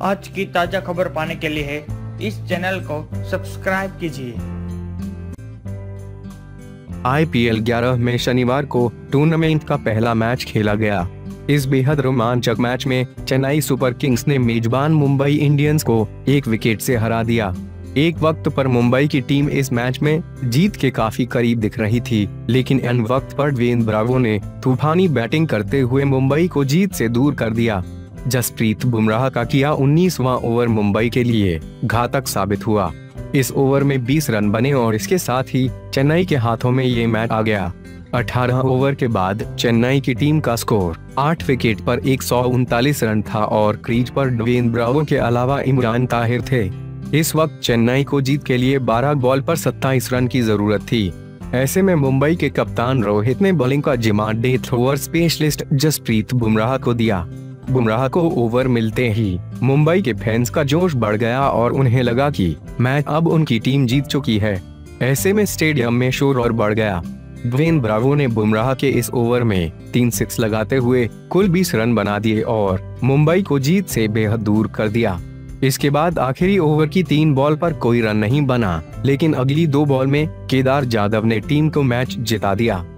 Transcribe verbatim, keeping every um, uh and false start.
आज की ताजा खबर पाने के लिए इस चैनल को सब्सक्राइब कीजिए। आई पी एल ग्यारह में शनिवार को टूर्नामेंट का पहला मैच खेला गया। इस बेहद रोमांचक मैच में चेन्नई सुपर किंग्स ने मेजबान मुंबई इंडियंस को एक विकेट से हरा दिया। एक वक्त पर मुंबई की टीम इस मैच में जीत के काफी करीब दिख रही थी, लेकिन एन वक्त पर ड्वेन ब्रावो ने तूफानी बैटिंग करते हुए मुंबई को जीत से दूर कर दिया। जसप्रीत बुमराह का किया उन्नीसवां ओवर मुंबई के लिए घातक साबित हुआ। इस ओवर में बीस रन बने और इसके साथ ही चेन्नई के हाथों में ये मैच आ गया। अठारह ओवर के बाद चेन्नई की टीम का स्कोर आठ विकेट पर एक सौ उनतालीस रन था और क्रीज पर ड्वेन ब्रावो के अलावा इमरान ताहिर थे। इस वक्त चेन्नई को जीत के लिए बारह बॉल पर सत्ताईस रन की जरूरत थी। ऐसे में मुंबई के कप्तान रोहित ने बॉलिंग का जिम्मा death over specialist Jasprit Bumrah को दिया। बुमराह को ओवर मिलते ही मुंबई के फैंस का जोश बढ़ गया और उन्हें लगा कि मैच अब उनकी टीम जीत चुकी है। ऐसे में स्टेडियम में शोर और बढ़ गया। ड्वेन ब्रावो ने बुमराह के इस ओवर में तीन सिक्स लगाते हुए कुल बीस रन बना दिए और मुंबई को जीत से बेहद दूर कर दिया। इसके बाद आखिरी ओवर की तीन बॉल पर कोई रन नहीं बना, लेकिन अगली दो बॉल में केदार जाधव ने टीम को मैच जिता दिया।